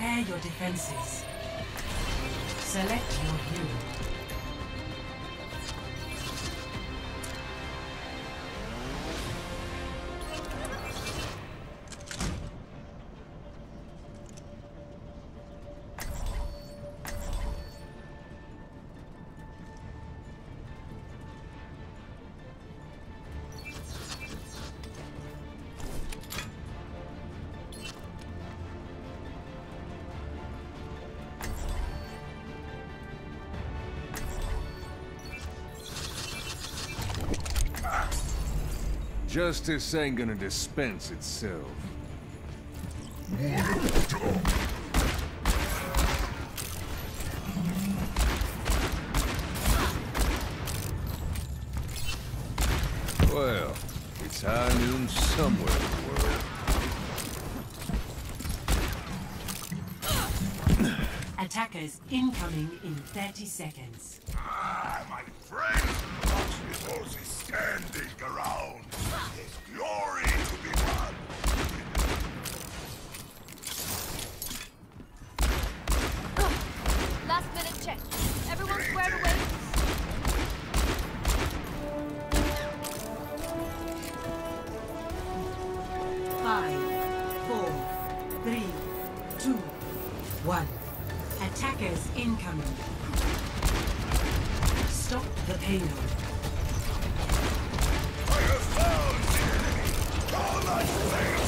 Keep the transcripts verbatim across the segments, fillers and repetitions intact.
Prepare your defenses. Select your hero. Justice ain't gonna dispense itself. Well, it's high noon somewhere in the world. Attackers incoming in thirty seconds. Ah, my friend! What is standing around? There's glory to be won! Last minute check. Everyone squared away. Five, four, three, two, one. Attackers incoming. Stop the payload. I have found the enemy! All my face!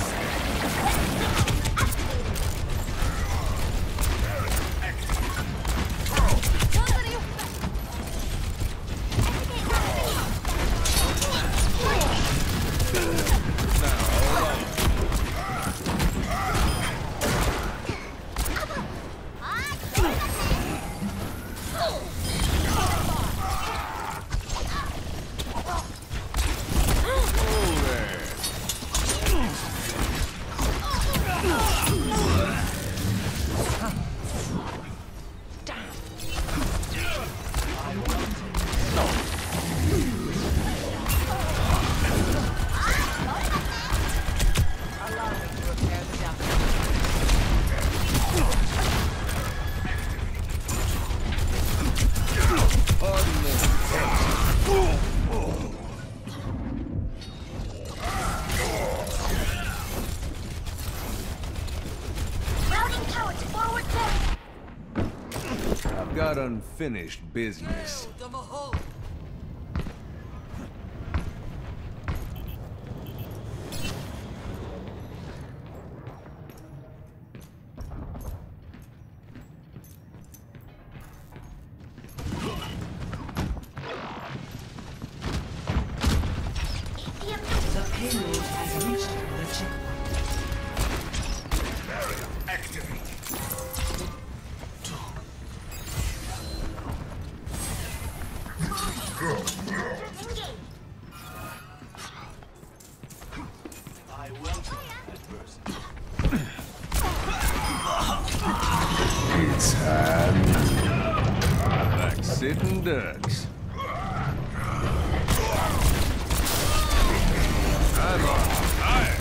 I've got unfinished business. The payload has reached the checkpoint. Barrier activated. I welcome adversity. It's time. Like sitting ducks. I'm on fire.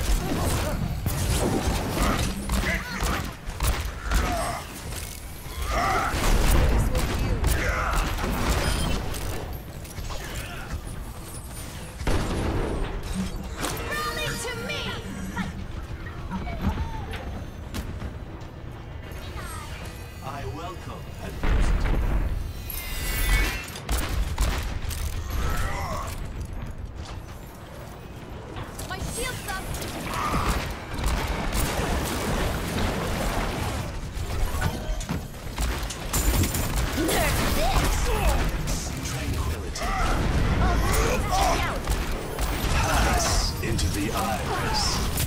Rally to me! I welcome adversity. My shield's up! Nerf this! Tranquility. Oh, check out! Pass into the iris.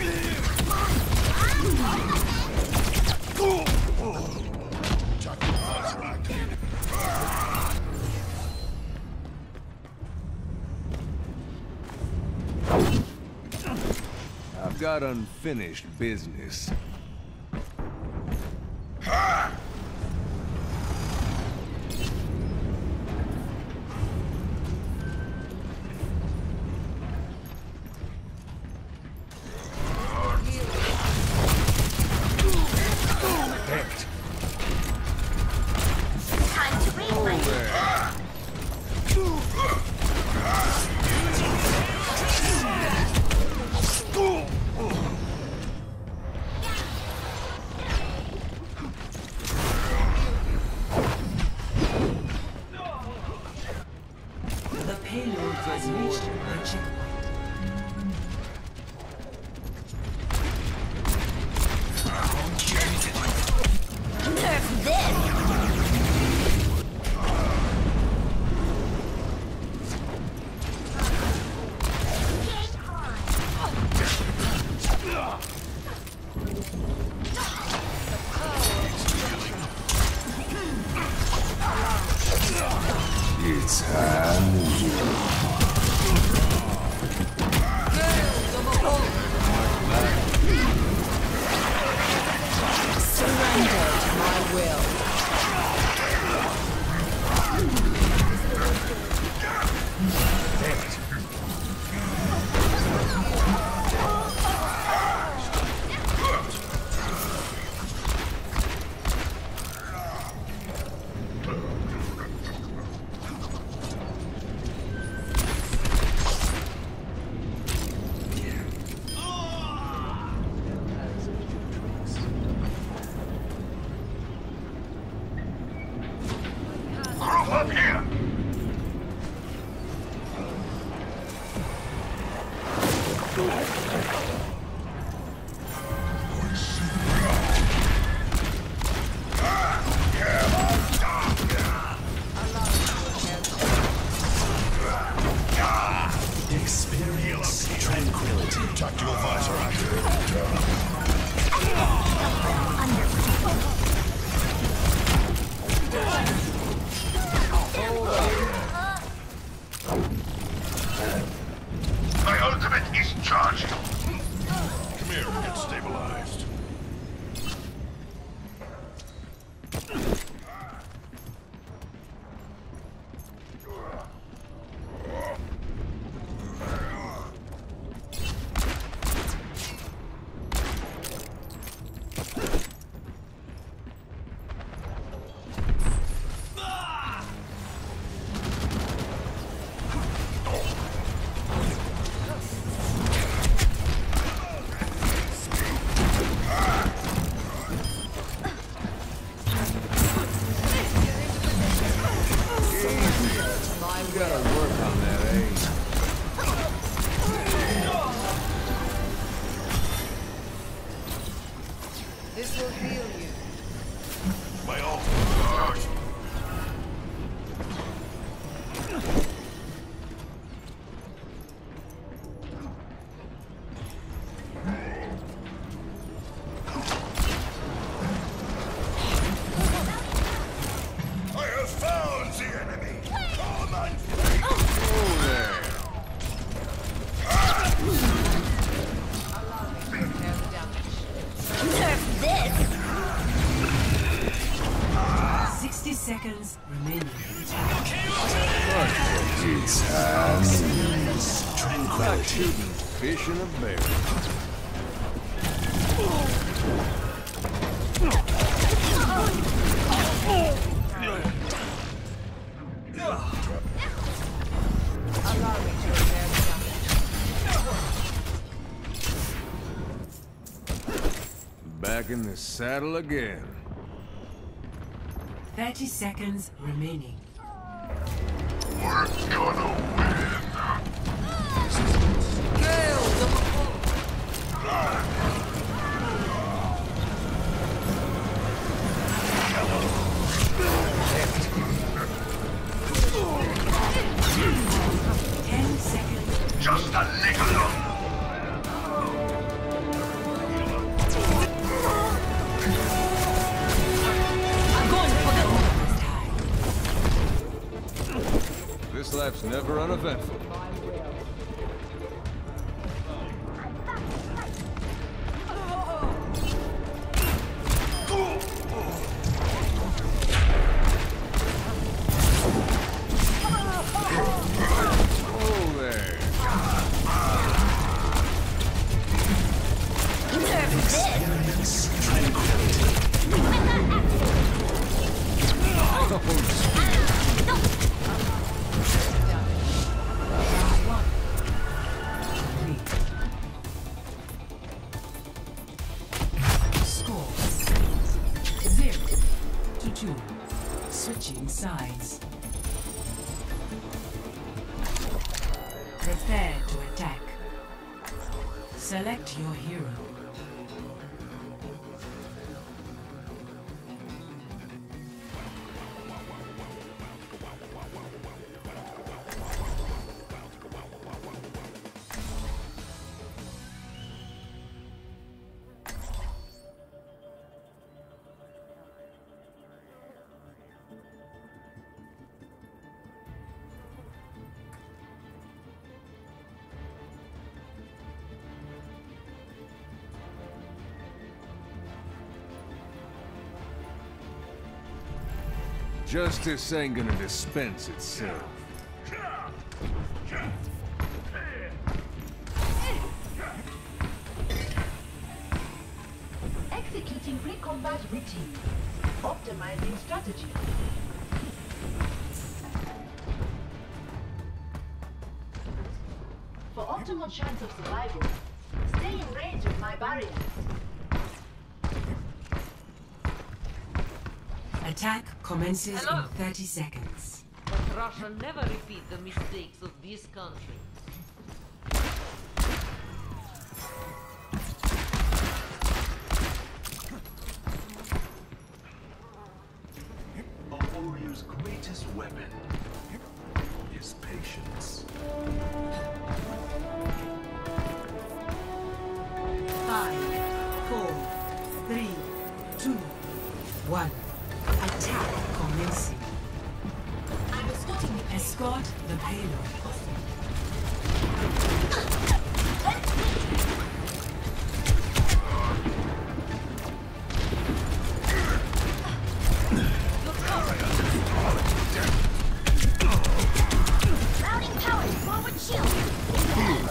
I've got unfinished business. Hecked. It's time. Surrender to my will. Group up here! Experience tranquility. Tactical visor active. My ultimate is charging. Come here, get stabilized. You gotta work on that, eh? This will heal you. My ultimate is charging. I have found the enemy. Come and face. Oh, there. Allow me to repair the damage. Nerf this! Sixty seconds remaining. It's time. Not Tranquility. shooting fish in a barrel. Allow me to repair the damage. Back in the saddle again. Thirty seconds remaining. We're gonna win. Gale the Ten seconds. Just a little longer. I'm going for the this time. This lap's never uneventful. Oh, there. Nerf this! Experience tranquility. Score zero to two. Switching sides. Prepare to attack. Select your hero. Justice ain't gonna dispense itself. Executing pre-combat routine. Optimizing strategy. For optimal chance of survival, stay in range of my barriers. Attack commences Hello. in thirty seconds. But Russia never repeat the mistakes of this country. A warrior's greatest weapon is patience. Five, four, three, two, one. Attack commencing. I'm escorting you. Escort the payload. Routing power, forward shield.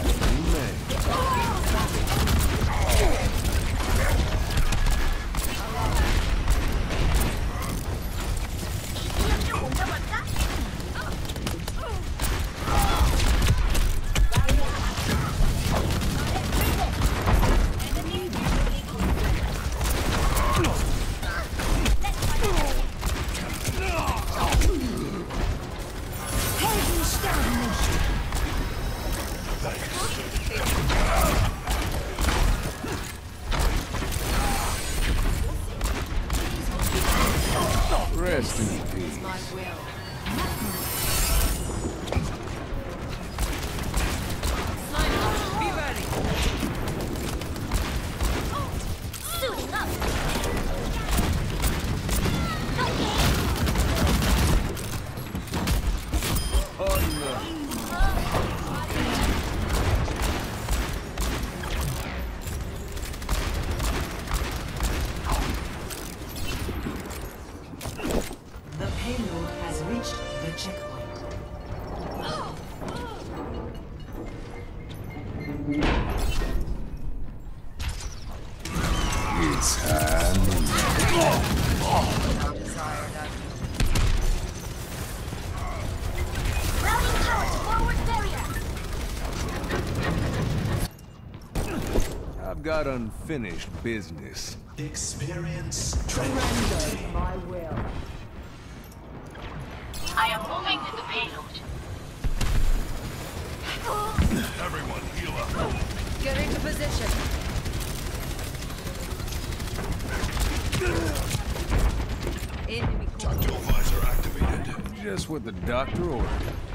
Rest in peace. My will. Sniper, be ready. Suiting up. Oh, The payload has reached the checkpoint. It's time. Routing power to forward barrier. I've got unfinished business. Experience tranquility. My will. I am moving to the payload. Everyone heal up. Get into position. Enemy Tactile visor activated. Just what the doctor ordered.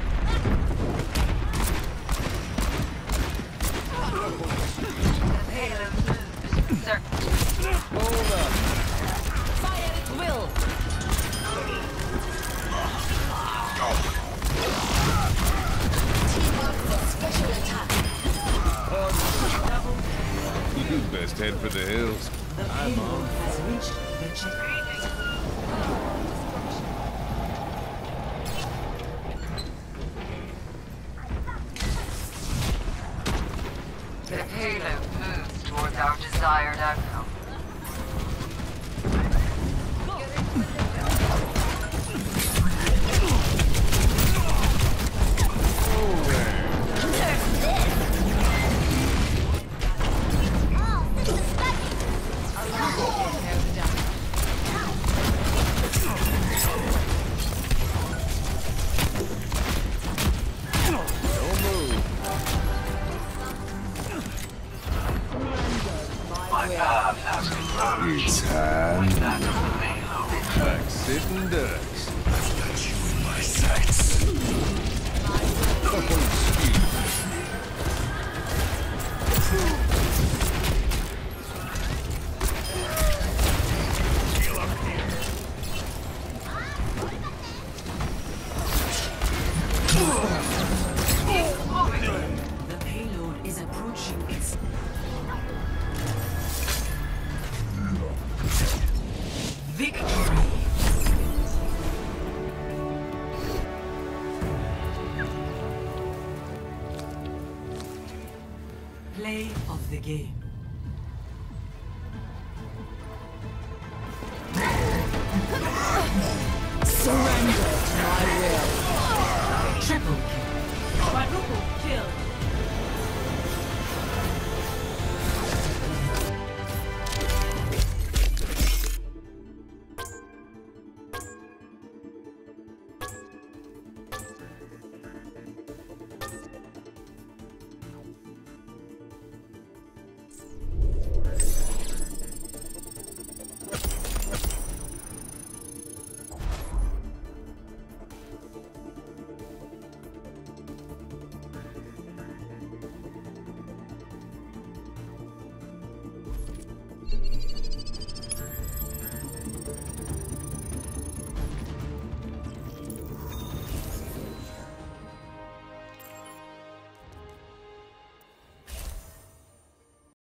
Sir. Hold up. Fire at will. Team up for special attack. You best head for the hills. The payload has reached the checkpoint. The payload moves towards our desired outcome. It's time. Like sitting ducks. I've got you in my sights. Heal up here. The payload is approaching its... Victory! game. Surrender to my will. Triple kill. Quadruple kill.